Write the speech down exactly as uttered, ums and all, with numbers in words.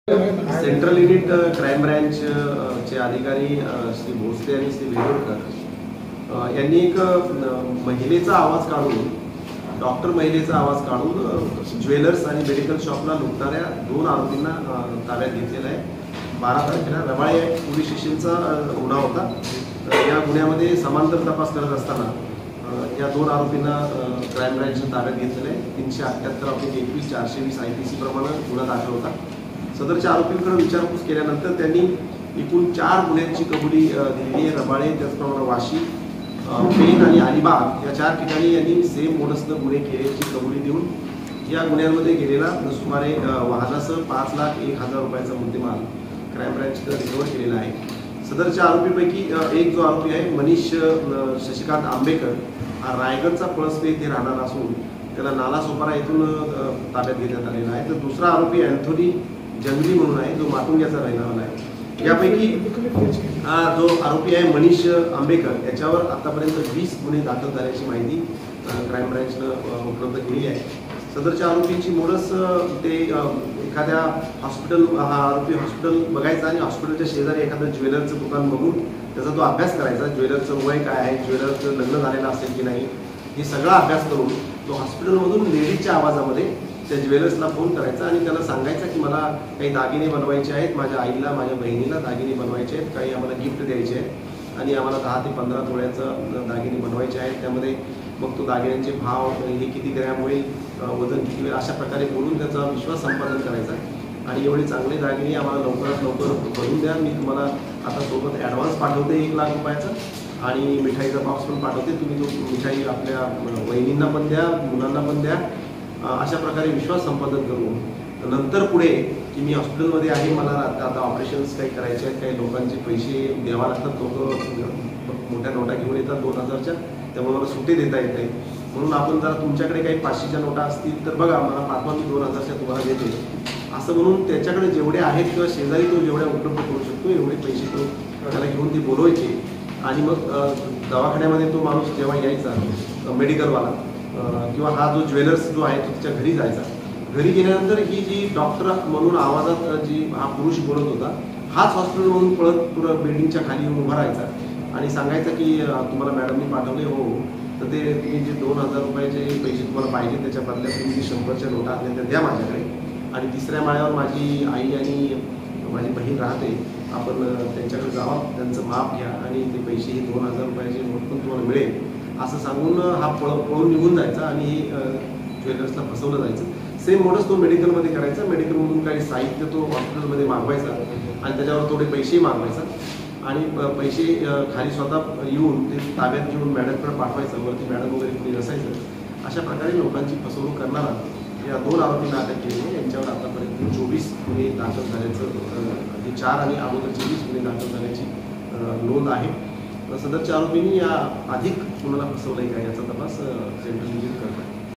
Central unit crime branch चे अधिकारी श्री भोसले आणि श्री वेगोरकर यांनी एक महिलेचा आवाज काढून डॉक्टर महिलेचा आवाज काढून ज्वेलर्स आणि मेडिकल शॉपला लुटणाऱ्या दोन आरोपींना ताब्यात घेतलेला आहे। बारा तारखेला रबाळे पोलीस स्टेशनचा गुन्हा होता। या गुन्ह्यामध्ये समांतर तपास करत असताना या दोन आरोपींना क्राईम ब्रँचने ताब्यात घेतलेले आहे। तीनशे अठ्ठ्याहत्तर ऑब्लिक एकवीस चारशे वीस आय पी सी प्रमाणे गुन्हा दाखल होता। सदरच्या आरोपींकडे विचारपूस केल्यानंतर त्यांनी एकूण चार गुन्ह्यांची कबुली दिली आहे। रबाळे, त्याचप्रमाणे वाशी, पेन आणि अलिबाग या चार ठिकाणी यांनी सेम मोडसनं गुन्हे केल्याची कबुली देऊन या गुन्ह्यांमध्ये गेलेला सुमारे वाहनासह पाच लाख एक हजार रुपयाचा मुद्देमाल क्राईम ब्रँचने रिकव्हर केलेला आहे। सदरच्या आरोपीपैकी एक जो आरोपी आहे मनीष शशिकांत आंबेकर हा रायगडचा पळसपे येथे राहणार असून त्याला नालासोपारा येथून ताब्यात घेण्यात आलेला आहे। तर दुसरा आरोपी अँथोनी जंगली म्हणून आहे जो माटुंग्याचा राहिलेला आहे। यापैकी हा जो आरोपी आहे मनीष आंबेकर याच्यावर आतापर्यंत वीस गुन्हे दाखल झाल्याची माहिती क्राईम ब्रँचनं उपलब्ध केली आहे। सदरच्या आरोपीची मोडस ते एखाद्या हॉस्पिटल हा आरोपी हॉस्पिटल बघायचा आणि हॉस्पिटलच्या शेजारी एखादं ज्वेलरचं दुकान बघून त्याचा तो अभ्यास करायचा। ज्वेलरचं वय काय आहे, ज्वेलरचं लग्न झालेलं असेल की नाही, हे सगळा अभ्यास करून तो हॉस्पिटलमधून लेडीजच्या आवाजामध्ये त्या ज्वेलर्सला फोन करायचा आणि त्याला सांगायचा की मला काही दागिने बनवायचे आहेत, माझ्या आईला माझ्या बहिणीला दागिने बनवायचे आहेत, काही आम्हाला गिफ्ट द्यायचे आहेत आणि आम्हाला दहा ते पंधरा तोळ्याचं दागिने बनवायचे आहेत। त्यामध्ये मग तो दागिन्यांचे भाव, हे किती ग्रॅम होईल, वजन किती होईल, अशा प्रकारे बोलून त्याचा विश्वास संपादन करायचा आणि एवढे चांगले दागिने आम्हाला लवकरात लवकर बनवून द्या। मी तुम्हाला आता सोबत ॲडव्हान्स पाठवते एक लाख रुपयाचा आणि मिठाईचा बॉक्स पण पाठवते, तुम्ही तो मिठाई आपल्या वहिनींना पण द्या, मुलांना पण द्या। अशा प्रकारे विश्वास संपादन करून नंतर पुढे की मी हॉस्पिटलमध्ये आहे, मला आता ऑपरेशन्स काही करायचे आहेत, काही लोकांचे पैसे द्यावा लागतात, लोक मोठ्या नोटा घेऊन येतात दोन हजारच्या, त्यामुळे मला सुटे देता येत नाही, म्हणून आपण जरा तुमच्याकडे काही पाचशेच्या नोटा असतील तर बघा, मला पाठवा, मी दोन हजारच्या तुम्हाला देते, असं म्हणून त्याच्याकडे जेवढे आहेत किंवा शेजारी तो जेवढ्या उपलब्ध करू शकतो एवढे पैसे तो त्याला घेऊन ते बोलवायचे आणि मग दवाखान्यामध्ये तो माणूस जेव्हा यायचा मेडिकलवाला किंवा हा जो ज्वेलर्स जो आहे तो त्याच्या घरी जायचा। घरी गेल्यानंतर ही जी डॉक्टर म्हणून आवाजात जी हा पुरुष बोलत होता हाच हॉस्पिटलमधून पळत पुढं बिल्डिंगच्या खाली येऊन उभा राहायचा आणि सांगायचा की तुम्हाला मॅडमनी पाठवले हो, तर ते तुम्ही जे दोन हजार रुपयाचे पैसे तुम्हाला पाहिजे त्याच्या बदल्यात तुम्ही जे शंभरच्या नोटा असल्या त्या द्या माझ्याकडे आणि तिसऱ्या माळ्यावर माझी आई आणि माझी बहीण राहते, आपण त्यांच्याकडे जावा, त्यांचं माप घ्या आणि ते पैसे हे दोन हजार रुपयाचे नोट पण तुम्हाला मिळेल असं सांगून हा पळ पळून निघून जायचा आणि ज्वेलर्सला फसवलं जायचं। सेम मोडच तो मेडिकलमध्ये करायचा, मेडिकलमधून काही साहित्य तो हॉस्पिटलमध्ये मागवायचा आणि त्याच्यावर थोडे पैसेही मागवायचा आणि पैसे खाली स्वतः येऊन ते ताब्यात घेऊन मॅडमकडे पाठवायचं, वरती मॅडम वगैरे कोणी नसायचं। अशा प्रकारे लोकांची फसवणूक करणारा या दोन आरोपींना अटक केली आहे। यांच्यावर आतापर्यंत चोवीस गुन्हे दाखल झाल्याचं, हे चार आणि अगोदरचे वीस गुन्हे दाखल झाल्याची नोंद आहे। सदरच्या आरोपींनी या अधिक कुणाला फसवलंय का याचा तपास सेंट्रल युनिट करत आहे।